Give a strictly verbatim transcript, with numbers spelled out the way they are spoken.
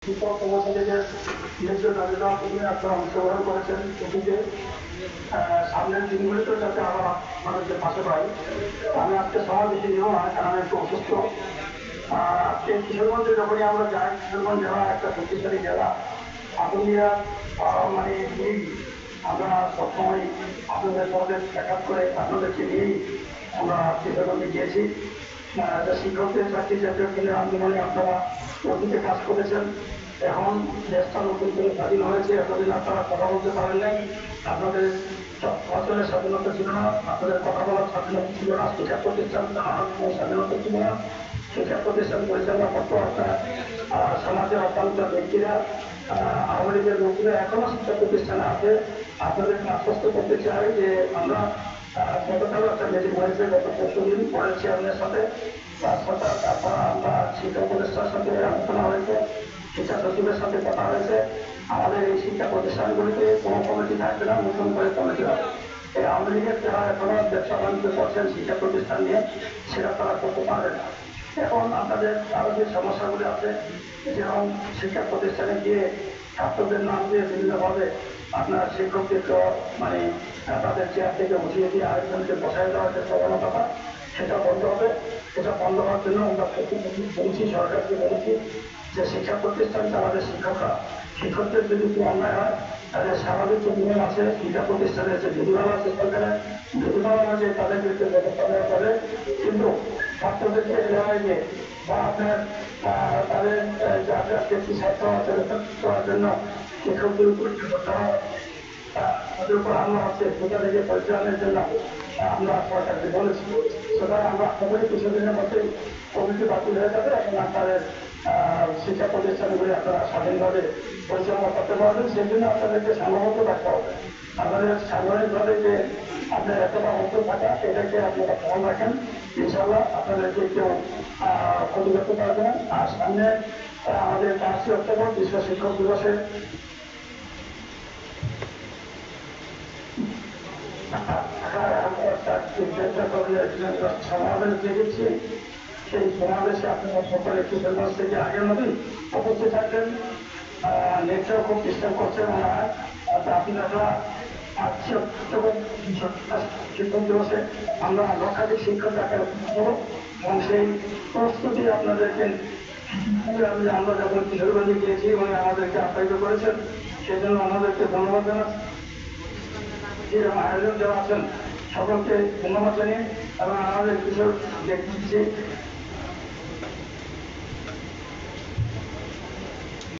আপনারা অংশগ্রহণ করেছেন অতীতে সামনের দিনগুলিতে যাতে আমরা মানুষের পাশে পাই। আমি আজকে সময় বেশি নিব না, কারণ আমি একটু অসুস্থ। আজকে কিশোরগঞ্জে যখনই আমরা যাই, কিশোরগঞ্জ জেলা একটা শক্তিশালী জেলা। আতুলিয়া মানে নিয়েই আমরা সবসময় আপনাদের সঙ্গে দেখা করে আপনাদেরকে নিয়েই আমরা কিশোরগঞ্জে গিয়েছি। শিক্ষকদের চাকরি জাতীয় কেন্দ্রের আন্দোলনে আপনারা অতীতে কাজ করেছেন। এখন দেশটা নতুন করে স্বাধীন হয়েছে, এতদিন আপনারা কথা বলতে পারেন নাই। আপনাদের অঞ্চলের স্বাধীনতা ছিল না, আপনাদের কথা বলার স্বাধীনতা ছিল না, শিক্ষা প্রতিষ্ঠান স্বাধীনতা ছিল না। শিক্ষা প্রতিষ্ঠান পরিচালনা করতো আপনার সমাজের অত্যন্ত ব্যক্তিরা, আওয়ামী লীগের লোকরা এখনো শিক্ষা প্রতিষ্ঠানে আছে। আপনাদেরকে আশ্বস্ত করতে চাই যে আমরা গতকালও একটা মিটিং হয়েছে, গত পরশু দিন পরের চেয়ারম্যানের সাথে, তার সাথে তারপর আমরা শিক্ষা উপদেষ্টার সাথে আলোচনা হয়েছে, শিক্ষা সচিবের সাথে কথা হয়েছে। আমাদের এই শিক্ষা প্রতিষ্ঠানগুলিতে কোনো কমিটি থাকবে না, নতুন করে কমিটি হবে। এই আওয়ামী লীগের যারা এখনো ব্যবসা বাণিজ্য করছেন শিক্ষা প্রতিষ্ঠান নিয়ে, সেটা তারা করতে পারবে না। এখন আপনাদের আরো যে সমস্যাগুলি আছে, যেমন শিক্ষা প্রতিষ্ঠানে গিয়ে ছাত্রদের নাম দিয়ে বিভিন্নভাবে আপনার শিক্ষকদেরকে মানে তাদের চেয়ার থেকে উঠিয়ে দিয়ে আরেকজনকে বসায় দেওয়ার যে প্রবণতাটা, সেটা বন্ধ হবে। সেটা বন্ধ হওয়ার জন্য আমরা বলছি, সরকারকে বলেছি যে শিক্ষা প্রতিষ্ঠান চালাবে শিক্ষকরা। শিক্ষকদের যদি কোনো অন্যায় হয় তাহলে স্বাভাবিক যে নিয়ম আছে শিক্ষা প্রতিষ্ঠানের যে বিধিমালা আছে, সরকারের বিধিমালা অনুযায়ী তাদের বিরুদ্ধে ব্যবস্থা নেওয়া যাবে। কিন্তু ছাত্রদেরকে এলাকায় গিয়ে বা আপনার তাদের একটি ছাত্র করার জন্য শিক্ষকদের উপর তাদের উপর হামলা হচ্ছে, সেটা থেকে পরিচালনের জন্য আমরা সরকারকে বলেছি। সুতরাং আমরা আপনাদের কিছুদিনের মধ্যেই কমিটি বাতিল হয়ে যাবে এবং আপনাদের শিক্ষা প্রতিষ্ঠানগুলি আপনারা স্বাধীনভাবে পরিচালনা করতে পারবেন। সেই জন্য আপনাদেরকে সাংগঠনিক রাখতে হবে। আপনাদের সাংগঠনিকভাবে যে আপনার এতটা অর্থ থাকা, এটাকে আপনারা খেয়াল রাখেন। ইনশাল্লাহ আপনাদেরকে কেউ ক্ষতি করতে পারবে না। আর সামনে আমাদের পাঁচই অক্টোবর বিশ্ব শিক্ষক দিবসে সমাবেশ দেখেছি, সেই সমাবেশে আপনারা সকলে কিশোরগঞ্জ থেকে আগের মতোই উপস্থিত থাকবেন। নেটটাও খুব ডিস্টার্ব করছে মনে হয়। আপনারা শিক্ষক দিবসে আমরা লক্ষাধিক শিক্ষক ডাকার করবো এবং সেই প্রস্তুতি আপনাদেরকে আমরা যখন কিশোরগঞ্জে গিয়েছি উনি আমাদেরকে আপ্যায়িত করেছেন, সেই জন্য আমাদেরকে ধন্যবাদ জানাচ্ছি। যেরকম আয়োজন যারা আছেন সকলকে ধন্যবাদ জানিয়ে এবং আমাদের কিশোর দেখছি